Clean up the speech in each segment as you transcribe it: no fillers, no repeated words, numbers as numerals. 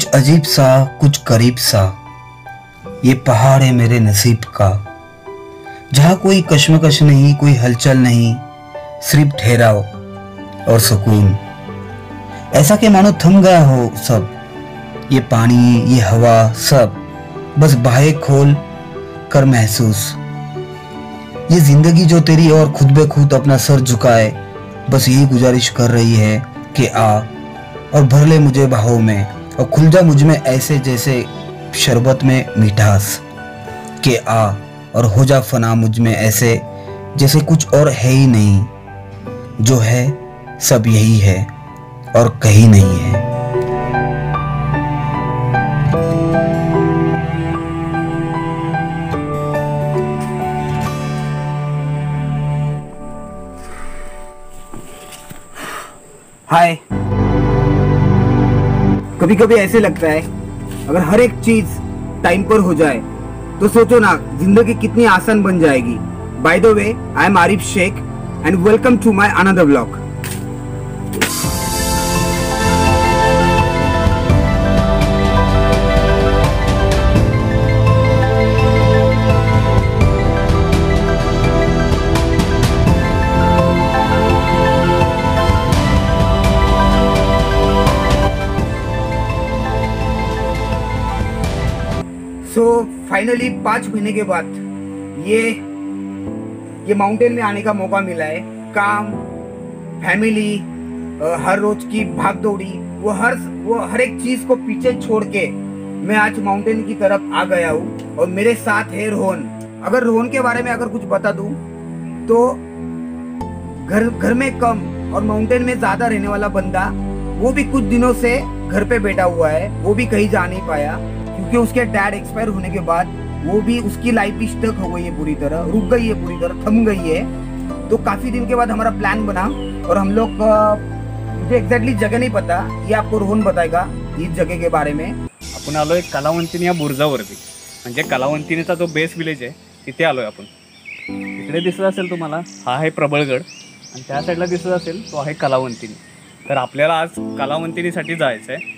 कुछ अजीब सा, कुछ करीब सा, ये पहाड़ है मेरे नसीब का, जहाँ कोई कश्मकश नहीं, कोई हलचल नहीं, सिर्फ ठहराव और सुकून। ऐसा कि मानो थम गया हो सब, ये पानी, ये हवा, सब बस बाहें खोल कर महसूस। ये जिंदगी जो तेरी और खुद बे खुद अपना सर झुकाए, बस यही गुजारिश कर रही है कि आ और भर ले मुझे बाहों में और खुल जा मुझ में ऐसे जैसे शरबत में मिठास, कि आ और हो जा फना मुझ में ऐसे जैसे कुछ और है ही नहीं, जो है सब यही है और कहीं नहीं है। हाय, कभी कभी ऐसे लगता है अगर हर एक चीज टाइम पर हो जाए तो सोचो ना जिंदगी कितनी आसान बन जाएगी। By the way, I am Arif Shaikh and welcome to my another vlog. So finally 5 महीने के बाद ये माउंटेन में आने का मौका मिला है। काम, फैमिली, हर रोज की भाग दौड़ी, वो हर एक चीज को पीछे छोड़ के मैं आज माउंटेन की तरफ आ गया हूँ और मेरे साथ है रोहन। अगर रोहन के बारे में अगर कुछ बता दूं तो घर में कम और माउंटेन में ज्यादा रहने वाला बंदा, वो भी कुछ दिनों से घर पे बैठा हुआ है, वो भी कहीं जा नहीं पाया क्योंकि उसके डैड एक्सपायर होने के बाद वो भी, उसकी लाइफ भी स्टक हो गई है, पूरी तरह रुक गई है, पूरी तरह थम गई है। तो काफी दिन के बाद हमारा प्लान बना और हम लोग, मुझे एग्जैक्टली जगह नहीं पता, ये आपको रोहन बताएगा इस जगह के बारे में। आपण आलोय कलावंतीनी या बुर्जावरती, म्हणजे कलावंतीनीचा जो बेस विलेज आहे तिथे आलोय आपण। इकडे दिसत असेल तुम्हाला, हा आहे प्रबळगड आणि त्या साईडला दिसत असेल तो आहे कलावंतीनी। तर आपल्याला आज कलावंतीनीसाठी जायचं आहे।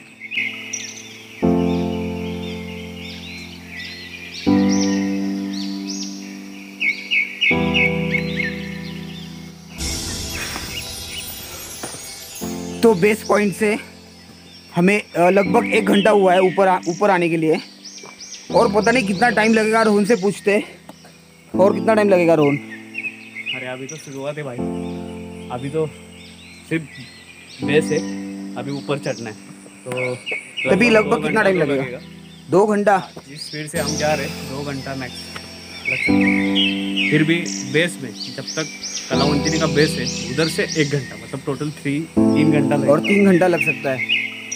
तो बेस पॉइंट से हमें लगभग 1 घंटा हुआ है ऊपर आने के लिए, और पता नहीं कितना टाइम लगेगा। रोहन से पूछते, और कितना टाइम लगेगा रोहन? अरे अभी तो शुरुआत है भाई, अभी तो सिर्फ बेस है, अभी ऊपर चढ़ना है। तो तभी लगभग कितना टाइम लगेगा? 2 घंटा। जिस स्पीड से हम जा रहे हैं 2 घंटा मैक्स लग सकता है। फिर भी बेस में जब तक कलावंतीनी का बेस है उधर से 1 घंटा, मतलब टोटल 3 घंटा लगेगा। और 3 घंटा लग सकता है।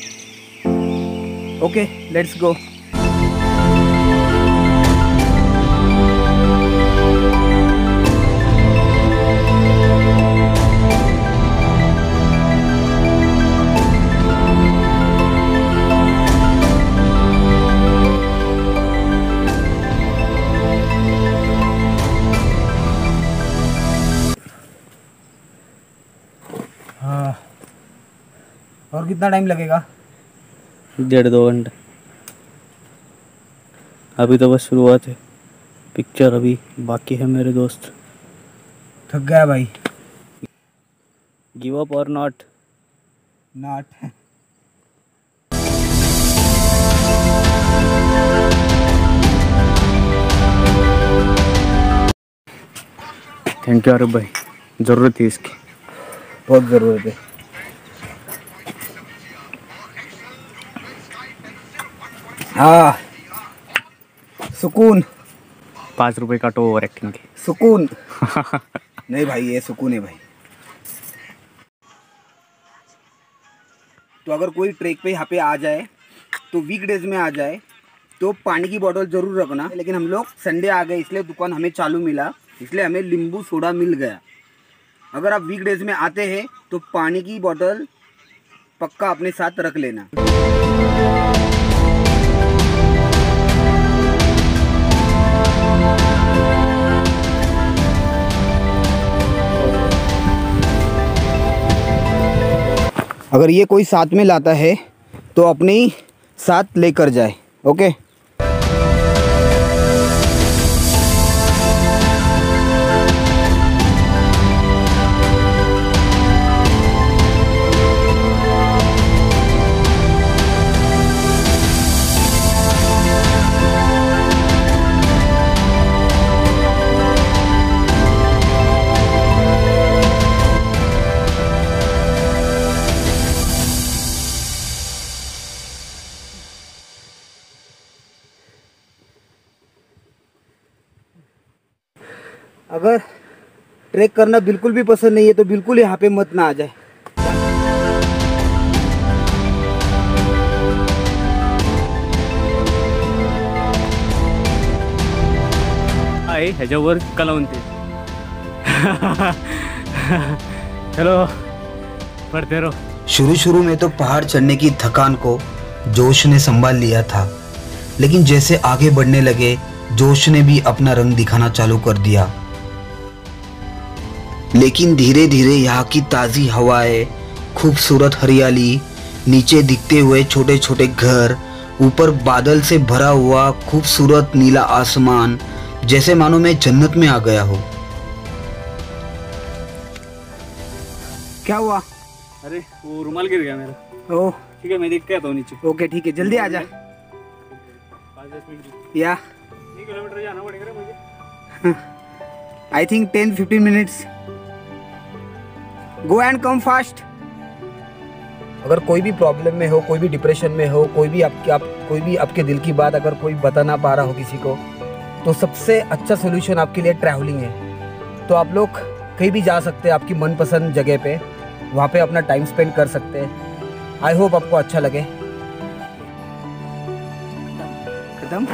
Okay, let's go. हाँ, और कितना टाइम लगेगा? 1.5-2 घंटा। अभी तो बस शुरुआत है, पिक्चर अभी बाकी है मेरे दोस्त। थक गया भाई। गिव अप और not? Not. Thank you Arif भाई, ज़रूरत थी इसकी, बहुत ज़रूरत है। हाँ, सुकून। 5 रुपये का तो ओवर एक्टिंग की सुकून। नहीं भाई, ये सुकून है भाई। तो अगर कोई ट्रेक पे यहाँ पे आ जाए तो वीकडेज में आ जाए तो पानी की बोतल ज़रूर रखना। लेकिन हम लोग संडे आ गए इसलिए दुकान हमें चालू मिला, इसलिए हमें नींबू सोडा मिल गया। अगर आप वीकडेज में आते हैं तो पानी की बोतल पक्का अपने साथ रख लेना। अगर ये कोई साथ में लाता है तो अपनी साथ लेकर जाए। ओके। अगर ट्रैक करना बिल्कुल भी पसंद नहीं है तो बिल्कुल यहाँ पे मत ना आ जाए। आहे ह्याच्यावर कलावंती चलो पढ़ते रहो। शुरू शुरू में तो पहाड़ चढ़ने की थकान को जोश ने संभाल लिया था, लेकिन जैसे आगे बढ़ने लगे जोश ने भी अपना रंग दिखाना चालू कर दिया। लेकिन धीरे धीरे यहाँ की ताज़ी हवाएं, खूबसूरत हरियाली, नीचे दिखते हुए छोटे छोटे घर, ऊपर बादल से भरा हुआ खूबसूरत नीला आसमान, जैसे मानो मैं जन्नत में आ गया हो। क्या हुआ? अरे वो रुमाल गिर गया मेरा। ओह ठीक है, मैं देख के आता हूँ नीचे। ओके ठीक है, जल्दी आ जा। 5-10 मिनट या 3 किलोमीटर जाना पड़ेगा रे मुझे। I think 10-15 minutes. Go and come fast. अगर कोई भी प्रॉब्लम में हो, कोई भी डिप्रेशन में हो, कोई भी आपके दिल की बात अगर कोई बता ना पा रहा हो किसी को, तो सबसे अच्छा सोल्यूशन आपके लिए ट्रैवलिंग है। तो आप लोग कहीं भी जा सकते हैं, आपकी मनपसंद जगह पे, वहाँ पे अपना टाइम स्पेंड कर सकते हैं। आई होप आपको अच्छा लगे। खत्म।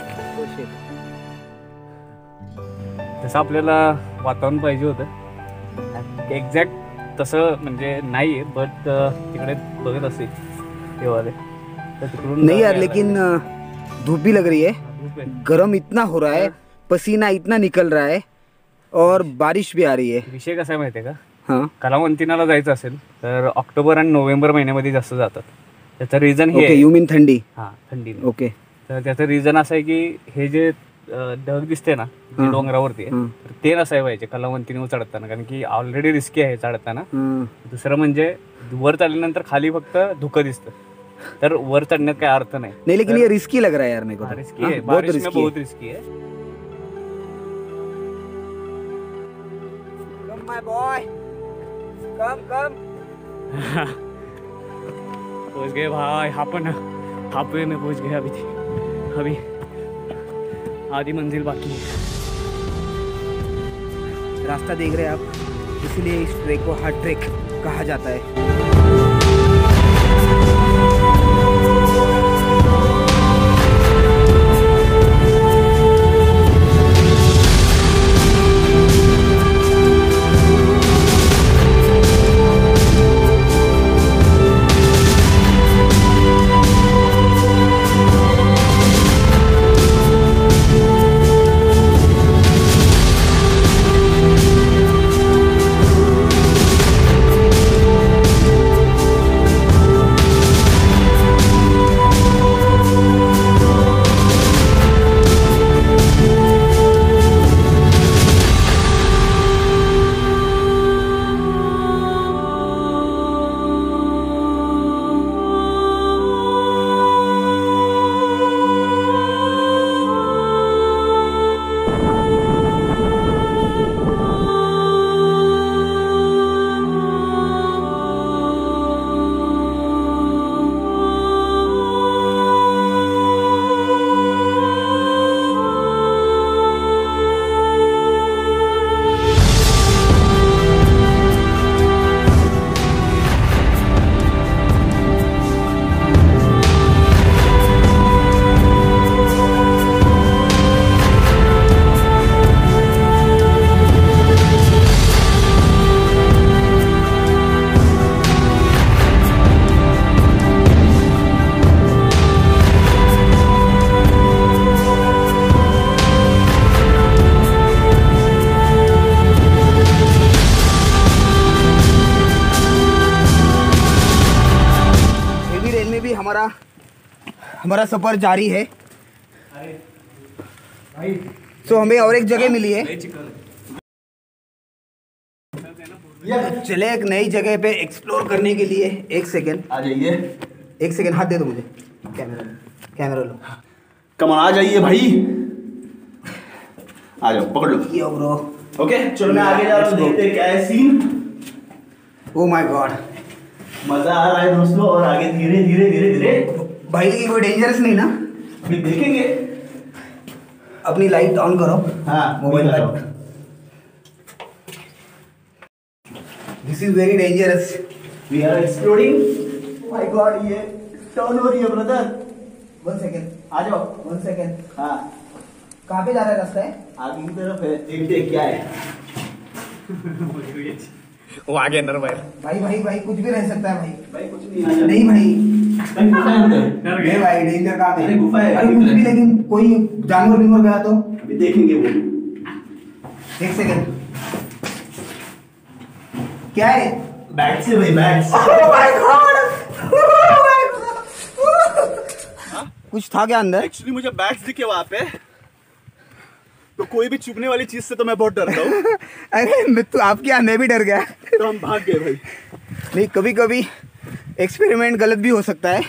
तसं आपल्याला वातावरण पाहिजे होतं एक्झॅक्ट तसं म्हणजे नाही आहे, बट तिकडे बघत असेल तेव्हा तर तिकडून नहीं यार, लेकिन धूप भी लग रही है, गरम इतना हो रहा है, पसीना इतना निकल रहा है और बारिश भी आ रही है। विषय कसा आहे माहिती आहे का, हाँ कलावंतीनाला जायचं असेल तर ऑक्टोबर आणि नोव्हेंबर महिन्यामध्ये जास्त जातात। त्याचं रिझन हे ओके, यू मीन थंडी। हां थंडी। ओके, तर त्याचं रिझन असं आहे की हे जे ढग दिसते ना जे डोंगरावरती आहे, तर ते नसायला पाहिजे कलावंतीने चढताना, कारण की ऑलरेडी रिस्की आहे चढताना। दुसरं म्हणजे वर चढल्यानंतर खाली फक्त धुकं दिसतं, तर वर चढण्यात काय अर्थ नाही। नहीं लेकिन ये रिस्की लग रहा है यार मेरे को। रिस्की है, बहुत बारिश में रिस्की बहुत है। रिस्की है। Come my boy, come। पहुंच गए भाई, हाफवे में पहुंच गए। अभी आधी मंजिल बाकी है। रास्ता देख रहे हैं आप, इसलिए इस ट्रैक को हार्ड ट्रैक कहा जाता है। हमारा सफर जारी है। तो हमें और एक जगह मिली है, चले एक नई जगह पे एक्सप्लोर करने के लिए। एक सेकेंड आ जाइए। एक सेकेंड, हाथ दे दो मुझे। कैमरा लो। कमान आ जाइए भाई, आ जाओ, पकड़ लो। यो ब्रो। ओके चलो मैं आगे जा रहा हूँ, देखते हैं क्या है सीन। ओ माय गॉड, मजा आ रहा है दोस्तों, और आगे धीरे धीरे धीरे धीरे। भाई लेकिन कोई डेंजरस नहीं ना? अभी देखेंगे। अपनी लाइट ऑन करो। हाँ mobile light. This is very dangerous. We are exploring. My god, ये टर्न हो रही है ब्रदर। 1 सेकेंड, आ जाओ। 1 सेकेंड। हाँ कहाँ पे जा रहा है रास्ता है? आगे की तरफ है, देखते हैं क्या है। वो आगे अंदर बाहर। भाई भाई भाई कुछ भी रह सकता है भाई। भाई कुछ नहीं, आ जाओ। नहीं भाई, भाई गुफा है अंदर। नहीं भाई, डेंजर कहाँ पे? अरे गुफा है। अरे कुछ भी, लेकिन कोई जानवर बिनवर गया तो? अभी देखेंगे वो। 1 सेकेंड, क्या है? बैग से भाई, बैग से। Oh my God! Oh my God! कुछ था क्या अंदर? एक्चुअली मुझे बैग्स दिखे वहां पे, तो कोई भी चुभने वाली चीज से तो मैं बहुत डरता हूँ। अरे मैं तो आपके यहाँ मैं भी डर गया। तो हम भाग गए भाई। नहीं, कभी कभी एक्सपेरिमेंट गलत भी हो सकता है।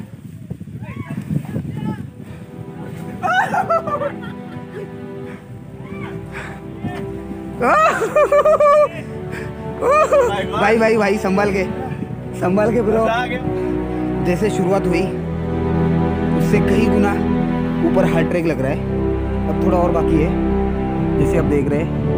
भाई भाई भाई संभाल के ब्रो। जैसे शुरुआत हुई उससे कई गुना ऊपर हार्ट ट्रैक लग रहा है। अब थोड़ा और बाकी है, जैसे आप देख रहे हैं।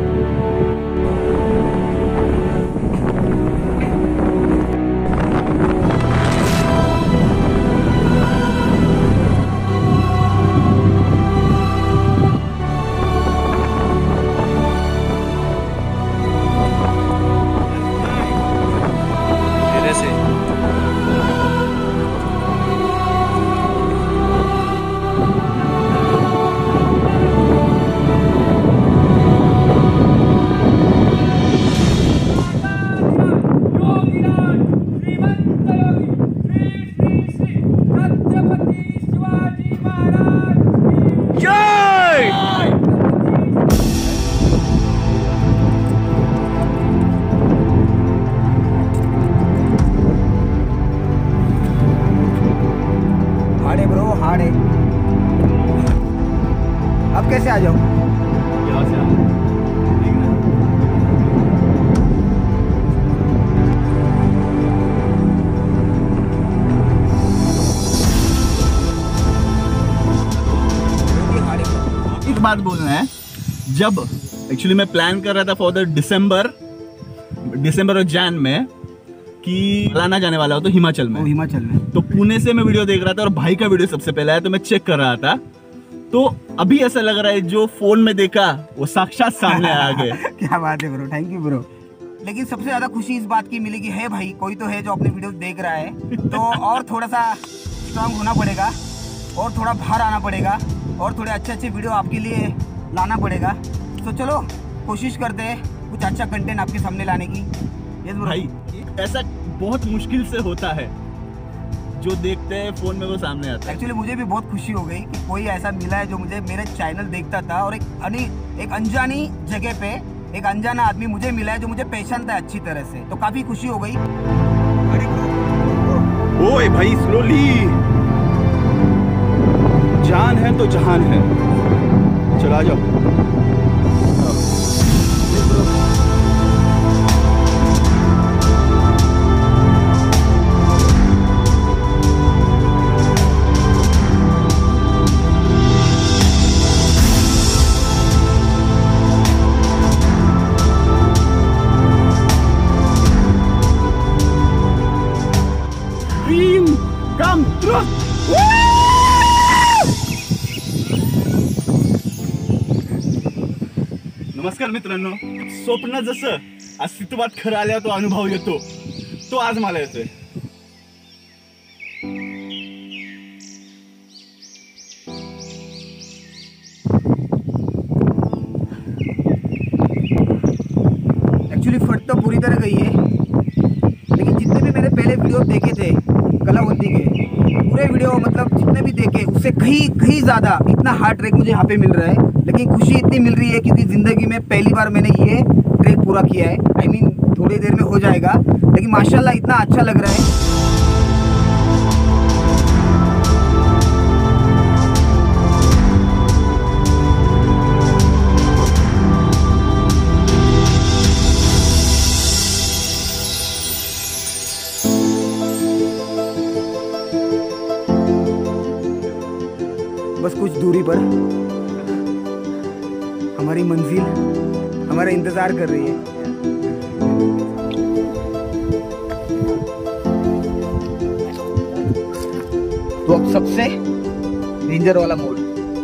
अब कैसे आ जाओ? यहाँ से एक बात बोलना है, जब एक्चुअली मैं प्लान कर रहा था फॉर द दिसंबर और जैन में कि लाना जाने वाला हो तो हिमाचल में। हिमाचल में तो पुणे से मैं वीडियो देख रहा था और भाई का वीडियो सबसे पहले आया, तो मैं चेक कर रहा था। तो अभी ऐसा लग रहा है जो फोन में देखा वो साक्षात सामने आ गए। क्या बात है ब्रो, थैंक यू ब्रो। लेकिन सबसे ज्यादा खुशी इस बात की मिलेगी है भाई, कोई तो है जो अपने वीडियो देख रहा है। तो और थोड़ा सा स्ट्रांग होना पड़ेगा, और थोड़ा बाहर आना पड़ेगा, और थोड़े अच्छे अच्छे वीडियो आपके लिए लाना पड़ेगा। तो चलो कोशिश करते हैं कुछ अच्छा कंटेंट आपके सामने लाने की। Yes bro. भाई ऐसा बहुत मुश्किल से होता है, जो देखते हैं फोन में वो सामने आता है। एक्चुअली मुझे भी बहुत खुशी हो गई कि कोई ऐसा मिला है जो मुझे मेरे चैनल देखता था, और एक अनजानी जगह पे एक अनजाना आदमी मुझे मिला है जो मुझे पहचानता है अच्छी तरह से। तो काफी खुशी हो गई। ओए भाई स्लोली, जान है तो जहान है। चला जाओ। Dream come true. नमस्कार मित्रांनो, स्वप्न जसं अस्तित्वात खरं आल्या तो अनुभव येतो, तो आज मला येतोय। एक्चुअली फट तो पूरी तरह गई है, लेकिन जितने भी मैंने पहले वीडियो देखे थे कलावंती के, पूरे वीडियो मतलब जितने भी देखे उससे कहीं ज़्यादा इतना हार्ड ट्रैक मुझे यहाँ पे मिल रहा है। लेकिन खुशी इतनी मिल रही है क्योंकि ज़िंदगी में पहली बार मैंने ये ट्रैक पूरा किया है। I mean, थोड़ी देर में हो जाएगा, लेकिन माशाल्लाह इतना अच्छा लग रहा है। बस कुछ दूरी पर हमारी मंजिल हमारा इंतजार कर रही है। तो अब सबसे डेंजर वाला मोड,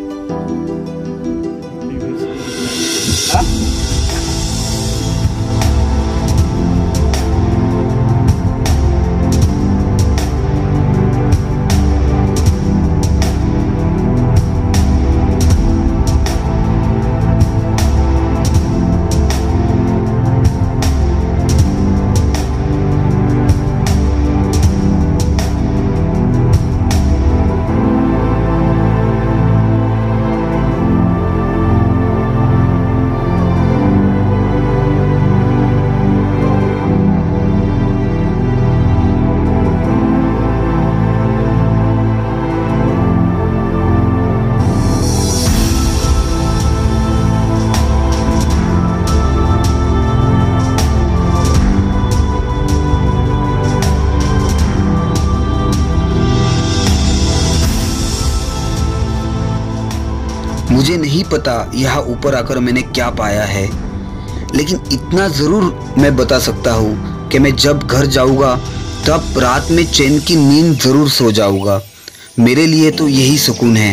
मुझे नहीं पता यहाँ ऊपर आकर मैंने क्या पाया है, लेकिन इतना ज़रूर मैं बता सकता हूँ कि मैं जब घर जाऊँगा तब रात में चैन की नींद ज़रूर सो जाऊँगा। मेरे लिए तो यही सुकून है।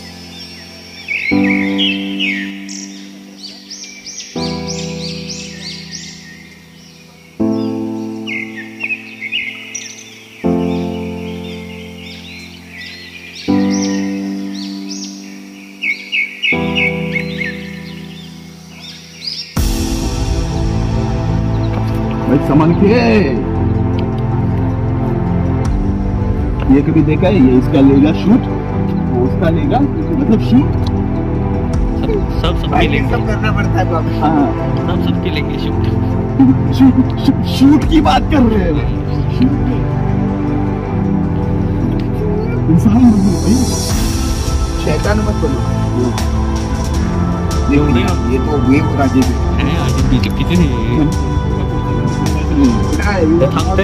भाई संभाल के, ये कभी देखा है? ये इसका लेगा शूट, वो उसका लेगा मतलब शूट, सबके लेंगे, सब करना पड़ता है बाबू। हाँ सबके लेंगे शूट। शूट की बात कर रहे हैं। इंसान बनो भाई, शैतान मत बनो। देखो ये तो वेव राजे किती थांबते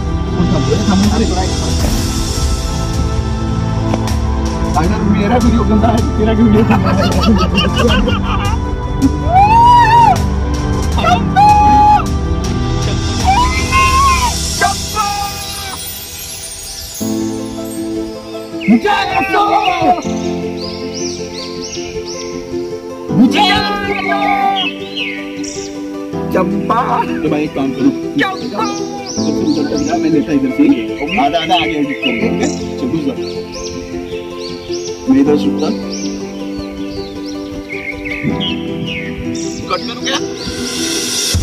अगर मेरा वीडियो गंदा है तेरा वीडियो गंदा है। चंपा तो भाई एक काम करो, मैं लेता इधर से आधा आधा आगे एडिट करूंगा। चल दूसरा मैं इधर सुनता कट करूं क्या?